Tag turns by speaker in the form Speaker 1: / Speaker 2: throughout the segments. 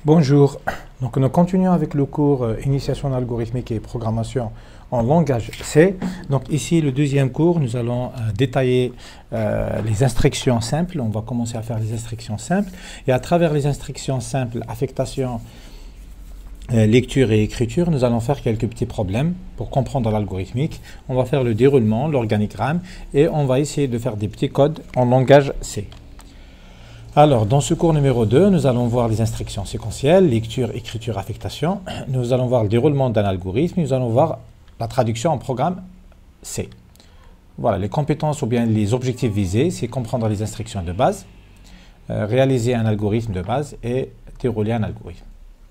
Speaker 1: Bonjour, donc nous continuons avec le cours Initiation algorithmique et programmation en langage C. Donc ici le deuxième cours, nous allons détailler les instructions simples. On va commencer à faire les instructions simples et à travers les instructions simples, affectation, lecture et écriture, nous allons faire quelques petits problèmes pour comprendre l'algorithmique. On va faire le déroulement, l'organigramme et on va essayer de faire des petits codes en langage C. Alors, dans ce cours numéro 2, nous allons voir les instructions séquentielles, lecture, écriture, affectation. Nous allons voir le déroulement d'un algorithme. Nous allons voir la traduction en programme C. Voilà, les compétences ou bien les objectifs visés, c'est comprendre les instructions de base, réaliser un algorithme de base et dérouler un algorithme.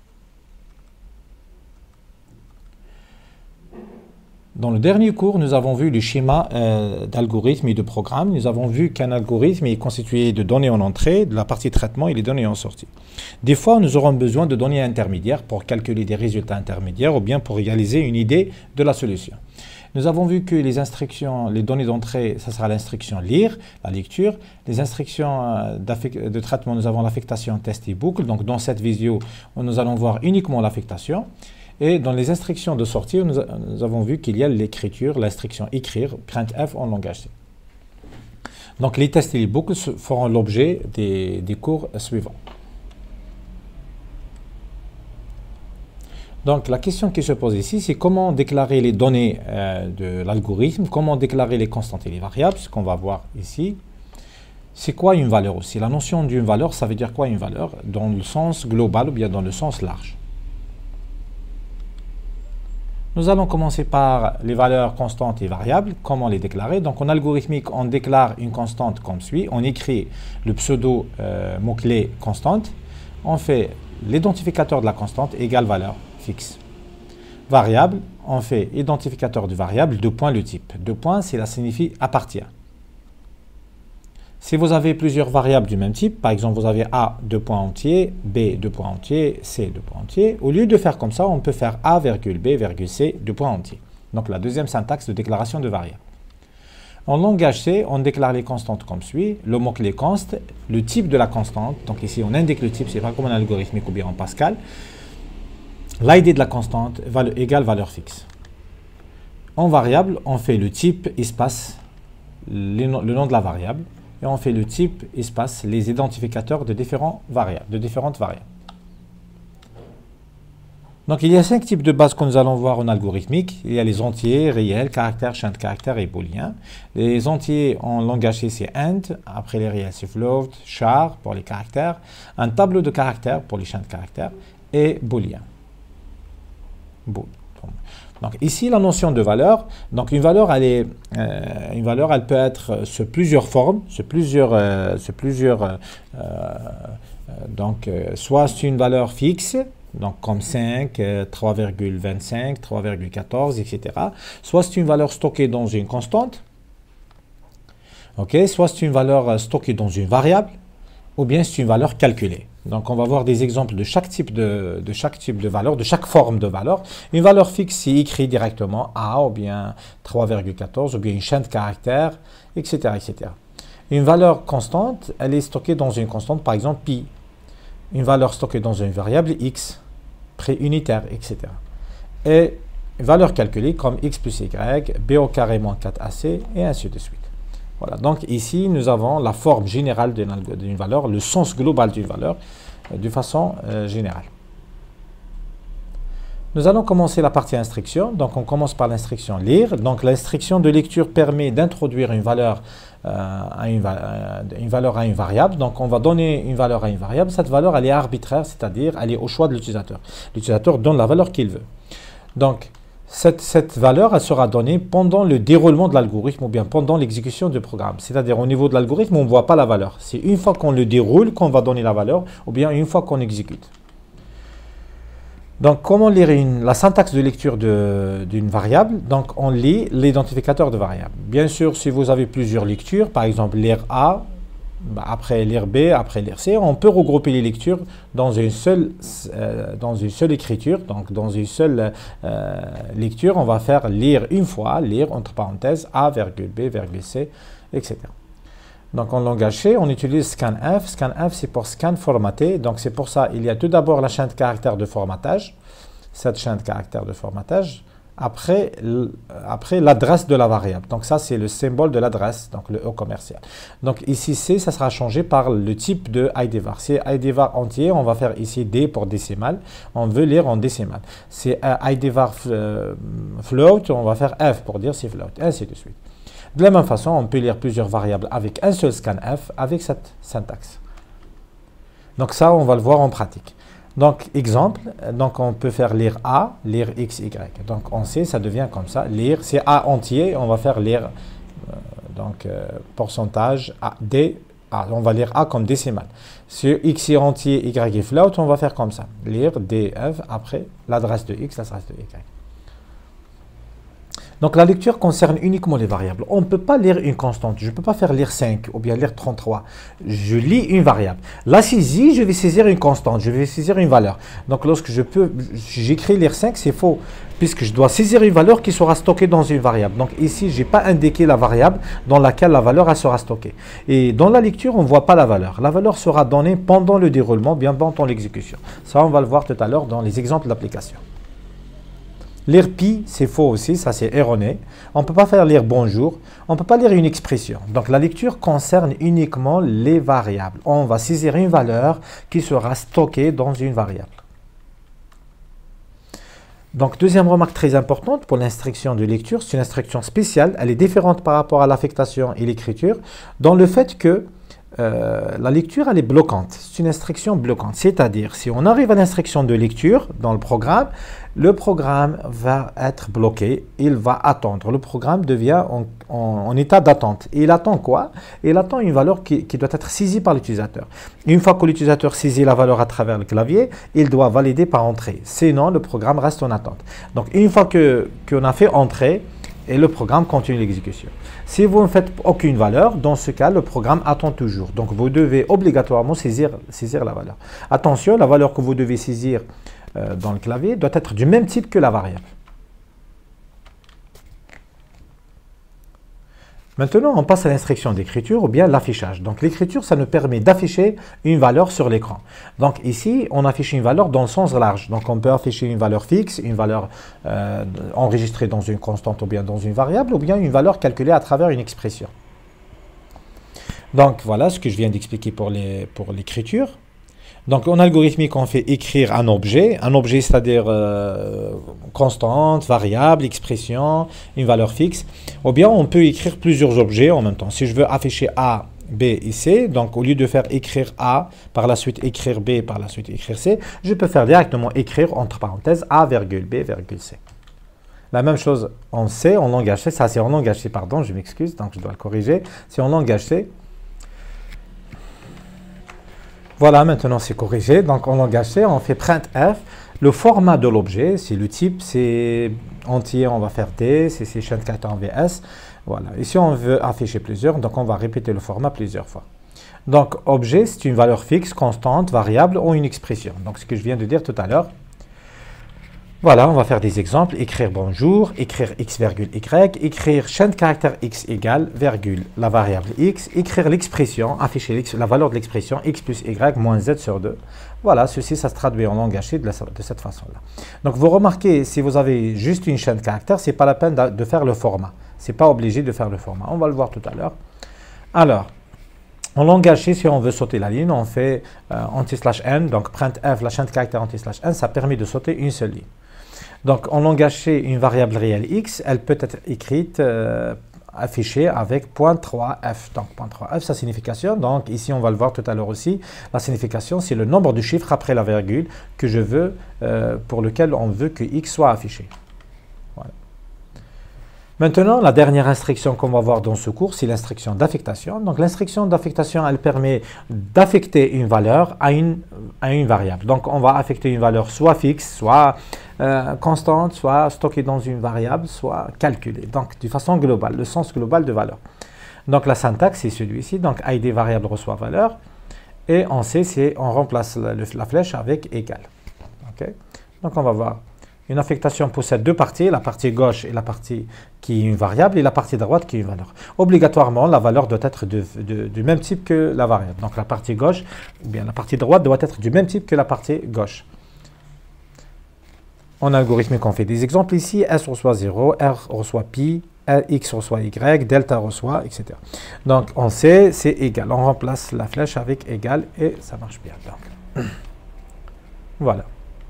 Speaker 1: Dans le dernier cours, nous avons vu le schéma d'algorithme et de programme. Nous avons vu qu'un algorithme est constitué de données en entrée, de la partie traitement et les données en sortie. Des fois, nous aurons besoin de données intermédiaires pour calculer des résultats intermédiaires ou bien pour réaliser une idée de la solution. Nous avons vu que les instructions, les données d'entrée, ça sera l'instruction lire, la lecture. Les instructions de traitement, nous avons l'affectation, test et boucle. Donc, dans cette vidéo, nous allons voir uniquement l'affectation. Et dans les instructions de sortie, nous avons vu qu'il y a l'écriture, l'instruction écrire, printf en langage C. Donc les tests et les boucles feront l'objet des cours suivants. Donc la question qui se pose ici, c'est comment déclarer les données de l'algorithme, comment déclarer les constantes et les variables, ce qu'on va voir ici. C'est quoi une valeur aussi? La notion d'une valeur, ça veut dire quoi une valeur? Dans le sens global ou bien dans le sens large. Nous allons commencer par les valeurs constantes et variables, comment les déclarer. Donc en algorithmique, on déclare une constante comme suit. On écrit le pseudo mot-clé constante. On fait l'identificateur de la constante égale valeur fixe. Variable, on fait identificateur de variable, deux points le type. Deux points, cela signifie appartient. Si vous avez plusieurs variables du même type, par exemple, vous avez A, deux points entiers, B, deux points entiers, C, deux points entiers, au lieu de faire comme ça, on peut faire A, B, C, deux points entiers. Donc, la deuxième syntaxe de déclaration de variable. En langage C, on déclare les constantes comme suit. Le mot-clé const, le type de la constante. Donc, ici, on indique le type, c'est pas comme en algorithmique ou bien en Pascal. L'ID de la constante égale valeur fixe. En variable, on fait le type, espace, le nom de la variable. Et on fait le type, espace, les identificateurs de différentes variables. Donc, il y a 5 types de bases que nous allons voir en algorithmique. Il y a les entiers, réels, caractères, chaînes de caractères et booléens. Les entiers en langage C, c'est int. Après les réels, c'est float, char pour les caractères. Un tableau de caractères pour les chaînes de caractères. Et booléen. Donc ici, la notion de valeur. Donc une valeur, elle peut être sous plusieurs formes, soit c'est une valeur fixe, donc comme 5, 3,25, 3,14, etc. Soit c'est une valeur stockée dans une constante, soit c'est une valeur stockée dans une variable, ou bien c'est une valeur calculée. Donc, on va voir des exemples de chaque type de valeur, de chaque forme de valeur. Une valeur fixe, c'est écrit directement A, ou bien 3,14, ou bien une chaîne de caractères, etc., etc. Une valeur constante, elle est stockée dans une constante, par exemple pi. Une valeur stockée dans une variable x, préunitaire, etc. Et une valeur calculée comme x plus y, b au carré moins 4ac, et ainsi de suite. Voilà, donc ici, nous avons la forme générale d'une valeur, le sens global d'une valeur, de façon générale. Nous allons commencer la partie instruction. Donc, on commence par l'instruction lire. Donc, l'instruction de lecture permet d'introduire une valeur à une variable. Donc, on va donner une valeur à une variable. Cette valeur, elle est arbitraire, c'est-à-dire, elle est au choix de l'utilisateur. L'utilisateur donne la valeur qu'il veut. Donc, cette valeur, elle sera donnée pendant le déroulement de l'algorithme ou bien pendant l'exécution du programme. C'est-à-dire, au niveau de l'algorithme, on ne voit pas la valeur. C'est une fois qu'on le déroule qu'on va donner la valeur ou bien une fois qu'on exécute. Donc, comment lire la syntaxe de lecture d'une variable? Donc, on lit l'identificateur de variable. Bien sûr, si vous avez plusieurs lectures, par exemple, lire A, après lire B, après lire C, on peut regrouper les lectures dans une seule écriture. Donc, dans une seule lecture, on va faire lire une fois, lire entre parenthèses A, B, C, etc. Donc en langage C, on utilise scanf. Scanf, c'est pour scan formaté. Donc c'est pour ça, il y a tout d'abord la chaîne de caractères de formatage. Cette chaîne de caractères de formatage. Après l'adresse de la variable. Donc ça, c'est le symbole de l'adresse, donc le E commercial. Donc ici, C, ça sera changé par le type de IDVAR. Si IDVAR entier, on va faire ici D pour décimal. On veut lire en décimal. Si IDVAR float, on va faire F pour dire c'est float, ainsi de suite. De la même façon, on peut lire plusieurs variables avec un seul scanf, avec cette syntaxe. Donc ça, on va le voir en pratique. Donc, exemple, donc on peut faire lire A, lire X, Y. Donc, on sait, ça devient comme ça. Lire, c'est A entier, on va faire lire, pourcentage A, D, A. On va lire A comme décimal. Sur X est entier, Y est float, on va faire comme ça. Lire D, F, après l'adresse de X, l'adresse de Y. Donc, la lecture concerne uniquement les variables. On ne peut pas lire une constante. Je ne peux pas faire lire 5 ou bien lire 33. Je lis une variable. La saisie, je vais saisir une constante. Je vais saisir une valeur. Donc, lorsque j'écris lire 5, c'est faux. Puisque je dois saisir une valeur qui sera stockée dans une variable. Donc, ici, je n'ai pas indiqué la variable dans laquelle la valeur elle sera stockée. Et dans la lecture, on ne voit pas la valeur. La valeur sera donnée pendant le déroulement, bien pendant l'exécution. Ça, on va le voir tout à l'heure dans les exemples d'application. Lire pi, c'est faux aussi, ça c'est erroné. On ne peut pas faire lire bonjour, on ne peut pas lire une expression. Donc la lecture concerne uniquement les variables. On va saisir une valeur qui sera stockée dans une variable. Donc deuxième remarque très importante pour l'instruction de lecture, c'est une instruction spéciale. Elle est différente par rapport à l'affectation et l'écriture dans le fait que la lecture, elle est bloquante. C'est une instruction bloquante. C'est-à-dire, si on arrive à l'instruction de lecture dans le programme va être bloqué. Il va attendre. Le programme devient en état d'attente. Et il attend quoi? Il attend une valeur qui doit être saisie par l'utilisateur. Une fois que l'utilisateur saisit la valeur à travers le clavier, il doit valider par entrée. Sinon, le programme reste en attente. Donc, une fois qu'on a fait entrer, et le programme continue l'exécution. Si vous ne faites aucune valeur, dans ce cas, le programme attend toujours. Donc, vous devez obligatoirement saisir la valeur. Attention, la valeur que vous devez saisir dans le clavier doit être du même type que la variable. Maintenant, on passe à l'instruction d'écriture ou bien l'affichage. Donc, l'écriture, ça nous permet d'afficher une valeur sur l'écran. Donc, ici, on affiche une valeur dans le sens large. Donc, on peut afficher une valeur fixe, une valeur enregistrée dans une constante ou bien dans une variable, ou bien une valeur calculée à travers une expression. Donc, voilà ce que je viens d'expliquer pour l'écriture. Donc, en algorithmique, on fait écrire un objet c'est-à-dire constante, variable, expression, une valeur fixe. Ou bien, on peut écrire plusieurs objets en même temps. Si je veux afficher A, B et C, donc au lieu de faire écrire A, par la suite écrire B, par la suite écrire C, je peux faire directement écrire entre parenthèses A, virgule B, virgule C. La même chose en C, en langage C, ça c'est en langage C, pardon, je m'excuse, donc je dois le corriger. C'est en langage C. Voilà, maintenant c'est corrigé. Donc en langage C, on fait printf. Le format de l'objet, c'est le type, c'est entier, on va faire D, c'est chaîne de caractères en VS. Voilà. Ici, on veut afficher plusieurs, donc on va répéter le format plusieurs fois. Donc objet, c'est une valeur fixe, constante, variable ou une expression. Donc ce que je viens de dire tout à l'heure. Voilà, on va faire des exemples. Écrire bonjour, écrire x, virgule y, écrire chaîne de caractères x égale, virgule, la variable x, écrire l'expression, afficher la valeur de l'expression x plus y moins z sur 2. Voilà, ceci, ça se traduit en langage C de cette façon-là. Donc, vous remarquez, si vous avez juste une chaîne de caractères, ce n'est pas la peine de faire le format. Ce n'est pas obligé de faire le format. On va le voir tout à l'heure. Alors, en langage C, si on veut sauter la ligne, on fait anti/n, donc printf, la chaîne de caractères anti/n, ça permet de sauter une seule ligne. Donc, en langage C, une variable réelle x, elle peut être écrite, affichée avec .3f. Donc, .3f, sa signification. Donc, ici, on va le voir tout à l'heure aussi. La signification, c'est le nombre de chiffres après la virgule que je veux, pour lequel on veut que x soit affiché. Voilà. Maintenant, la dernière instruction qu'on va voir dans ce cours, c'est l'instruction d'affectation. Donc, l'instruction d'affectation, elle permet d'affecter une valeur à une variable. Donc, on va affecter une valeur soit fixe, soit constante, soit stockée dans une variable, soit calculée. Donc, de façon globale, le sens global de valeur. Donc, la syntaxe, c'est celui-ci. Donc, id variable reçoit valeur. Et en C, on remplace la flèche avec égal. Okay. Donc, on va voir Une affectation possède deux parties, la partie gauche et la partie qui est une variable et la partie droite qui est une valeur. Obligatoirement, la valeur doit être du même type que la variable. Donc la partie gauche, ou bien la partie droite doit être du même type que la partie gauche. En algorithmique, on fait des exemples ici. S reçoit 0, R reçoit pi, X reçoit Y, delta reçoit, etc. Donc on sait, c'est égal. On remplace la flèche avec égal et ça marche bien. Donc, voilà.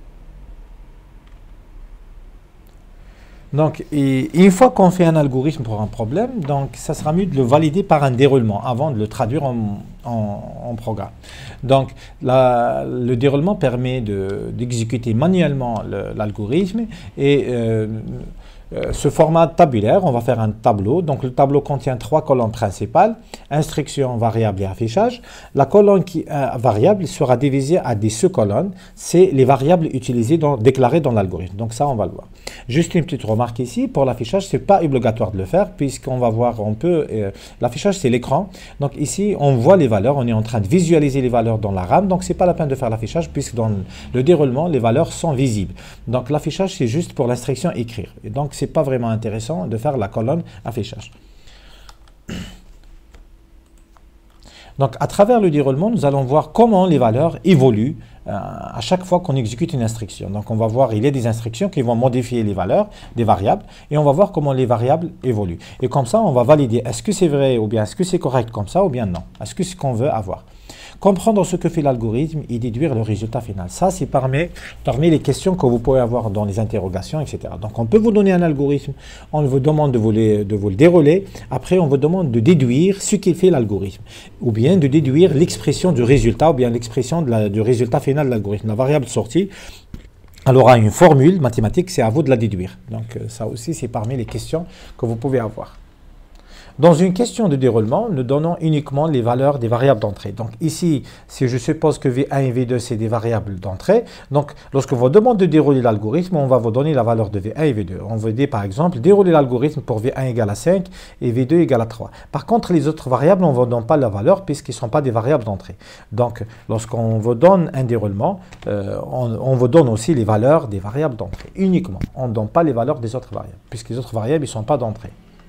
Speaker 1: Donc, une fois qu'on fait un algorithme pour un problème, donc ça sera mieux de le valider par un déroulement avant de le traduire en programme. Donc, le déroulement permet d'exécuter manuellement l'algorithme et ce format tabulaire, on va faire un tableau. Donc, le tableau contient trois colonnes principales, instruction, variable et affichage. La colonne variable sera divisée à des sous-colonnes. C'est les variables utilisées, déclarées dans l'algorithme. Donc, ça, on va le voir. Juste une petite remarque ici, pour l'affichage, ce n'est pas obligatoire de le faire, puisqu'on va voir, l'affichage, c'est l'écran. Donc, ici, on voit les valeurs, on est en train de visualiser les valeurs dans la RAM. Donc, ce n'est pas la peine de faire l'affichage, puisque dans le déroulement, les valeurs sont visibles. Donc, l'affichage, c'est juste pour l'instruction écrire. Et donc, c'est pas vraiment intéressant de faire la colonne affichage. Donc, à travers le déroulement, nous allons voir comment les valeurs évoluent à chaque fois qu'on exécute une instruction. Donc, on va voir, il y a des instructions qui vont modifier les valeurs des variables et on va voir comment les variables évoluent. Et comme ça, on va valider est-ce que c'est vrai ou bien est-ce que c'est correct comme ça ou bien non. Est-ce que c'est ce qu'on veut avoir. Comprendre ce que fait l'algorithme et déduire le résultat final. Ça, c'est parmi les questions que vous pouvez avoir dans les interrogations, etc. Donc, on peut vous donner un algorithme, on vous demande de vous le dérouler. Après, on vous demande de déduire ce qu'il fait l'algorithme. Ou bien de déduire l'expression du résultat ou bien l'expression du résultat final de l'algorithme. La variable sortie, elle aura une formule mathématique, c'est à vous de la déduire. Donc, ça aussi, c'est parmi les questions que vous pouvez avoir. Dans une question de déroulement, nous donnons uniquement les valeurs des variables d'entrée. Donc ici, si je suppose que V1 et V2, c'est des variables d'entrée, donc lorsque vous demande de dérouler l'algorithme, on va vous donner la valeur de V1 et V2. On veut dire par exemple, dérouler l'algorithme pour V1 égale à 5 et V2 égale à 3. Par contre, les autres variables, on ne vous donne pas la valeur puisqu'ils ne sont pas des variables d'entrée. Donc, lorsqu'on vous donne un déroulement, on vous donne aussi les valeurs des variables d'entrée, uniquement. On ne donne pas les valeurs des autres variables, puisque les autres variables, ils ne sont pas d'entrée.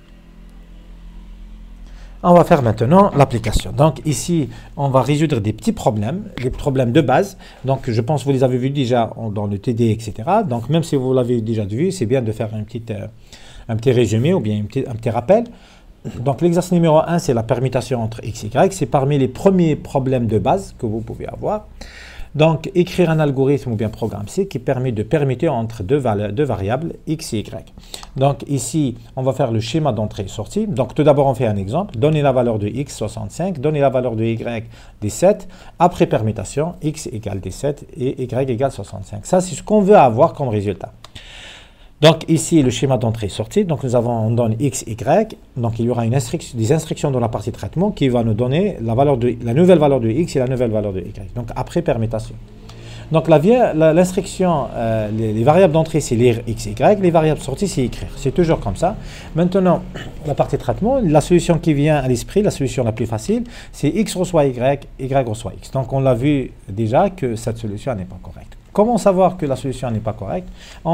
Speaker 1: On va faire maintenant l'application. Donc ici, on va résoudre des petits problèmes, des problèmes de base. Donc je pense que vous les avez vus déjà dans le TD, etc. Donc même si vous l'avez déjà vu, c'est bien de faire un petit résumé ou bien un petit rappel. Donc l'exercice numéro 1, c'est la permutation entre x et y. C'est parmi les premiers problèmes de base que vous pouvez avoir. Donc, écrire un algorithme ou bien programme C qui permet de permuter entre deux variables x et y. Donc, ici, on va faire le schéma d'entrée et sortie. Donc, tout d'abord, on fait un exemple. Donnez la valeur de x, 65. Donnez la valeur de y, 17. Après permutation, x égale 17 et y égale 65. Ça, c'est ce qu'on veut avoir comme résultat. Donc ici, le schéma d'entrée et sortie, donc on donne x, y, donc il y aura des instructions dans la partie traitement qui va nous donner la nouvelle valeur de x et la nouvelle valeur de y, donc après permutation. Donc l'instruction, les variables d'entrée c'est lire x, y, les variables sorties c'est écrire, c'est toujours comme ça. Maintenant, la partie traitement, la solution qui vient à l'esprit, la solution la plus facile, c'est x reçoit y, y reçoit x. Donc on l'a vu déjà que cette solution n'est pas correcte. Comment savoir que la solution n'est pas correcte?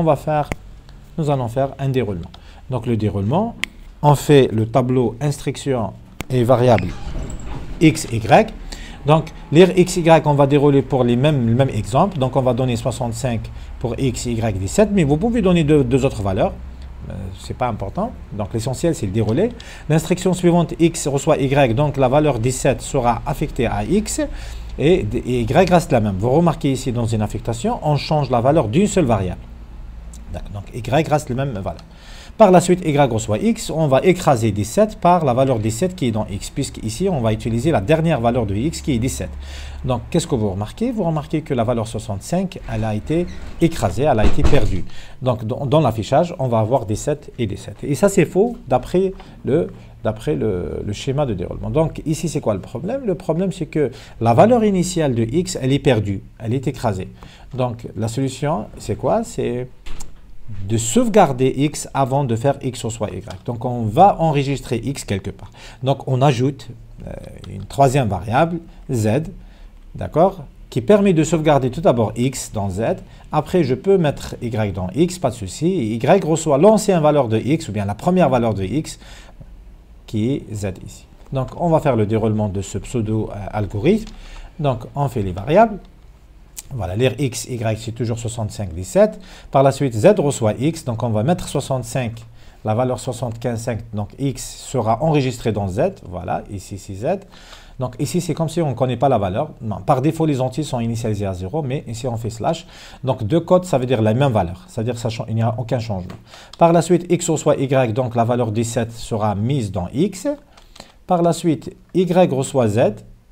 Speaker 1: Nous allons faire un déroulement. Donc le déroulement, on fait le tableau instruction et variable x, y. Donc lire x, y, on va dérouler pour le même exemple. Donc on va donner 65 pour x, y, 17. Mais vous pouvez donner deux autres valeurs. Ce n'est pas important. Donc l'essentiel, c'est le dérouler. L'instruction suivante, x reçoit y. Donc la valeur 17 sera affectée à x. Et y reste la même. Vous remarquez ici dans une affectation, on change la valeur d'une seule variable. Donc, y reste la même valeur. Par la suite, y reçoit x, on va écraser 17 par la valeur 17 qui est dans x, puisqu'ici, on va utiliser la dernière valeur de x qui est 17. Donc, qu'est-ce que vous remarquez? Vous remarquez que la valeur 65, elle a été écrasée, elle a été perdue. Donc, dans l'affichage, on va avoir 17 et 17. Et ça, c'est faux d'après le schéma de déroulement. Donc, ici, c'est quoi le problème? Le problème, c'est que la valeur initiale de x, elle est perdue, elle est écrasée. Donc, la solution, c'est quoi? C'est de sauvegarder x avant de faire x reçoit y. Donc, on va enregistrer x quelque part. Donc, on ajoute une troisième variable, z, d'accord? qui permet de sauvegarder tout d'abord x dans z. Après, je peux mettre y dans x, pas de souci. Y reçoit l'ancienne valeur de x, ou bien la première valeur de x, qui est z ici. Donc, on va faire le déroulement de ce pseudo-algorithme. Donc, on fait les variables. Voilà, l'air x, y, c'est toujours 65, 17. Par la suite, z reçoit x, donc on va mettre 65, la valeur 75,5, donc x sera enregistré dans z. Voilà, ici, c'est z. Donc ici, c'est comme si on ne connaît pas la valeur. Non, par défaut, les entiers sont initialisés à 0, mais ici, on fait slash. Donc deux codes, ça veut dire la même valeur. C'est-à-dire qu'il n'y a aucun changement. Par la suite, x reçoit y, donc la valeur 17 sera mise dans x. Par la suite, y reçoit z.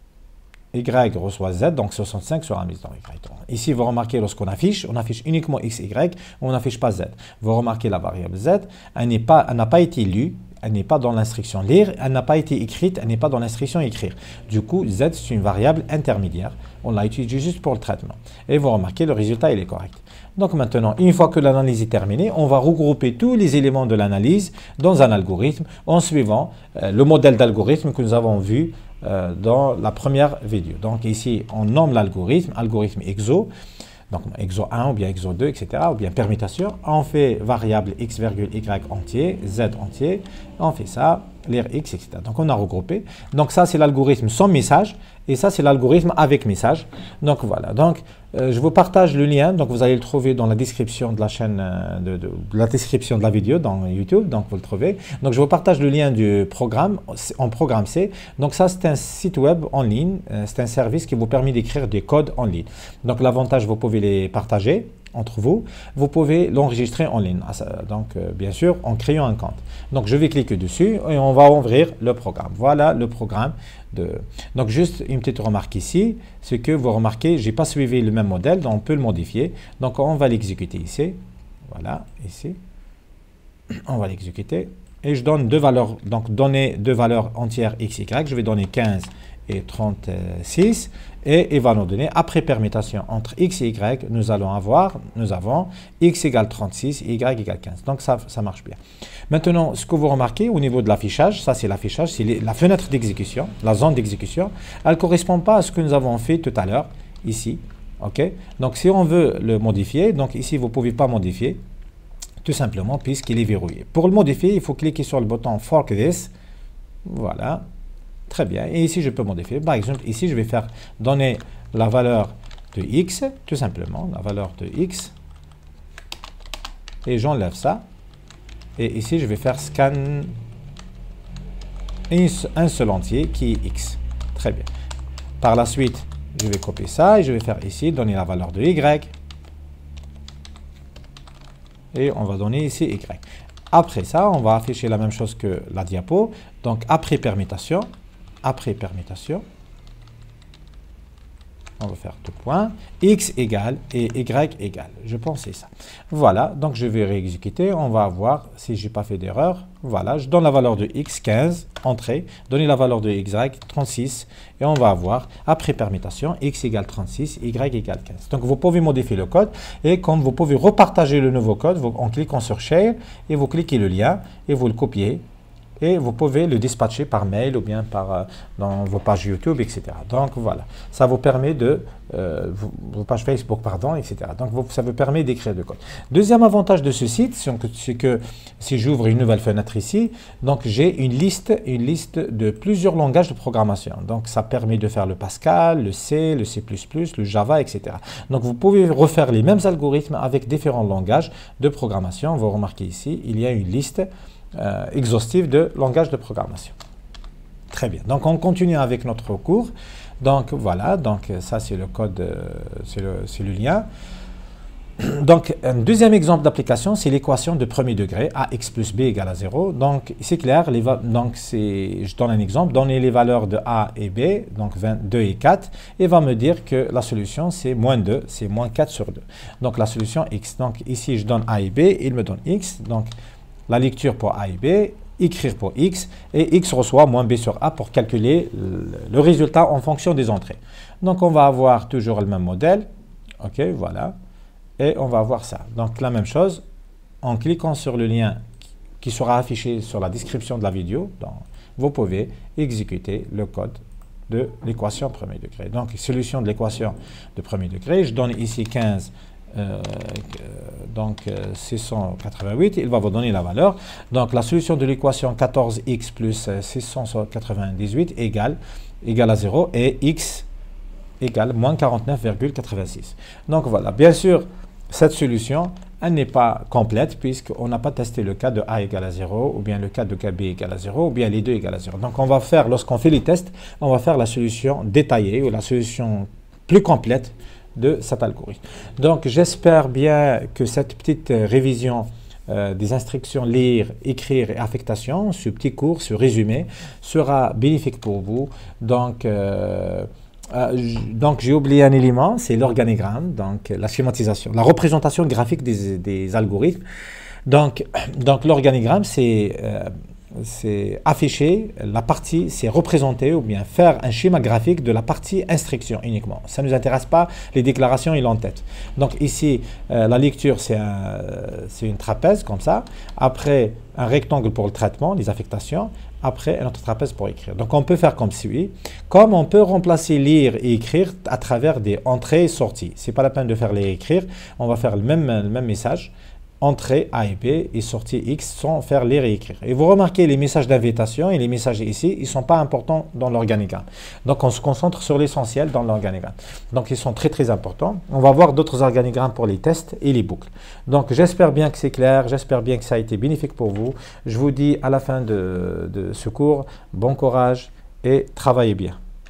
Speaker 1: Y reçoit z, donc 65 sera mise dans y. Ici, vous remarquez, lorsqu'on affiche, on affiche uniquement x, y, on n'affiche pas z. Vous remarquez la variable z, elle n'a pas été lue, elle n'est pas dans l'instruction lire, elle n'a pas été écrite, elle n'est pas dans l'instruction écrire. Du coup, z, c'est une variable intermédiaire. On l'a utilisée juste pour le traitement. Et vous remarquez, le résultat, il est correct. Donc maintenant, une fois que l'analyse est terminée, on va regrouper tous les éléments de l'analyse dans un algorithme en suivant le modèle d'algorithme que nous avons vu dans la première vidéo. Donc ici, on nomme l'algorithme, algorithme EXO, donc EXO 1 ou bien EXO 2, etc., ou bien permutation. On fait variable x, y entier, z entier, on fait ça, l'air x, etc. Donc on a regroupé. Donc ça, c'est l'algorithme sans message, et ça, c'est l'algorithme avec message. Donc voilà, donc je vous partage le lien, donc vous allez le trouver dans la description de la chaîne, la description de la vidéo dans YouTube, donc vous le trouvez. Donc je vous partage le lien du programme, en programme C. Donc ça, c'est un site web en ligne, c'est un service qui vous permet d'écrire des codes en ligne. Donc l'avantage, vous pouvez les partager entre vous, vous pouvez l'enregistrer en ligne, donc bien sûr en créant un compte. Donc je vais cliquer dessus et on va ouvrir le programme. Voilà le programme. Donc juste une petite remarque ici, c'est que vous remarquez, je n'ai pas suivi le même modèle, donc on peut le modifier. Donc on va l'exécuter ici, voilà, ici, on va l'exécuter et je donne deux valeurs, donc donner deux valeurs entières x, y, je vais donner 15 et 36 et il va nous donner, après permutation entre x et y, nous avons x égale 36 et y égale 15. Donc ça marche bien. Maintenant, ce que vous remarquez au niveau de l'affichage, ça c'est l'affichage, c'est la fenêtre d'exécution, la zone d'exécution, elle ne correspond pas à ce que nous avons fait tout à l'heure, ici. Ok. Donc si on veut le modifier, donc ici vous ne pouvez pas modifier, tout simplement puisqu'il est verrouillé. Pour le modifier, il faut cliquer sur le bouton Fork This, voilà. Très bien. Et ici, je peux modifier. Par exemple, ici, je vais faire donner la valeur de x, tout simplement, la valeur de x. Et j'enlève ça. Et ici, je vais faire scan un seul entier qui est x. Très bien. Par la suite, je vais copier ça et je vais faire ici, donner la valeur de y. Et on va donner ici y. Après ça, on va afficher la même chose que la diapo. Donc, après permutation, on va faire deux points, x égale et y égale. Je pensais ça. Voilà, donc je vais réexécuter. On va voir si je n'ai pas fait d'erreur. Voilà, je donne la valeur de x, 15, entrée, donner la valeur de y, 36, et on va avoir, après permutation, x égale 36, y égale 15. Donc vous pouvez modifier le code, et comme vous pouvez repartager le nouveau code, en cliquant sur Share, et vous cliquez le lien, et vous le copiez, et vous pouvez le dispatcher par mail ou bien dans vos pages YouTube, etc. Donc voilà, ça vous permet de, vos pages Facebook, pardon, etc. Donc ça vous permet d'écrire le code. Deuxième avantage de ce site, c'est que si j'ouvre une nouvelle fenêtre ici, donc j'ai une liste de plusieurs langages de programmation. Donc ça permet de faire le Pascal, le C, le C++, le Java, etc. Donc vous pouvez refaire les mêmes algorithmes avec différents langages de programmation. Vous remarquez ici, il y a une liste exhaustive de langage de programmation. Très bien. Donc, on continue avec notre cours. Donc, voilà. Donc, ça, c'est le code, c'est le lien. Donc, un deuxième exemple d'application, c'est l'équation de premier degré, ax plus b égale à 0. Donc, c'est clair. Donc, je donne un exemple. Donner les valeurs de a et b, donc 22 et 4, et va me dire que la solution, c'est moins 2, c'est moins 4 sur 2. Donc, la solution x. Donc, ici, je donne a et b, il me donne x. Donc, la lecture pour A et B, écrire pour X, et X reçoit moins B sur A pour calculer le résultat en fonction des entrées. Donc, on va avoir toujours le même modèle. OK, voilà. Et on va avoir ça. Donc, la même chose, en cliquant sur le lien qui sera affiché sur la description de la vidéo, donc, vous pouvez exécuter le code de l'équation premier degré. Donc, solution de l'équation de premier degré, je donne ici 15, donc 688, il va vous donner la valeur. Donc, la solution de l'équation 14x plus 698 égale à 0 et x égale moins 49,86. Donc, voilà. Bien sûr, cette solution, elle n'est pas complète puisqu'on n'a pas testé le cas de A égale à 0 ou bien le cas de cas B égale à 0 ou bien les deux égale à 0. Donc, on va faire, lorsqu'on fait les tests, on va faire la solution détaillée ou la solution plus complète de cet algorithme. Donc, j'espère bien que cette petite révision des instructions lire, écrire et affectation, ce petit cours, ce résumé, sera bénéfique pour vous. Donc, j'ai oublié un élément, c'est l'organigramme, donc la schématisation, la représentation graphique des algorithmes. Donc l'organigramme, c'est afficher la partie, c'est représenter ou bien faire un schéma graphique de la partie instruction uniquement. Ça ne nous intéresse pas les déclarations et l'entête. Donc ici, la lecture, c'est une trapèze comme ça. Après, un rectangle pour le traitement, les affectations. Après, un autre trapèze pour écrire. Donc on peut faire comme suit. Comme on peut remplacer lire et écrire à travers des entrées et sorties. Ce n'est pas la peine de faire les écrire. On va faire le même message. Entrée A et B et sortie X sans faire lire et écrire. Et vous remarquez les messages d'invitation et les messages ici, ils ne sont pas importants dans l'organigramme. Donc on se concentre sur l'essentiel dans l'organigramme. Donc ils sont très très importants. On va voir d'autres organigrammes pour les tests et les boucles. Donc j'espère bien que c'est clair, j'espère bien que ça a été bénéfique pour vous. Je vous dis à la fin de ce cours, bon courage et travaillez bien.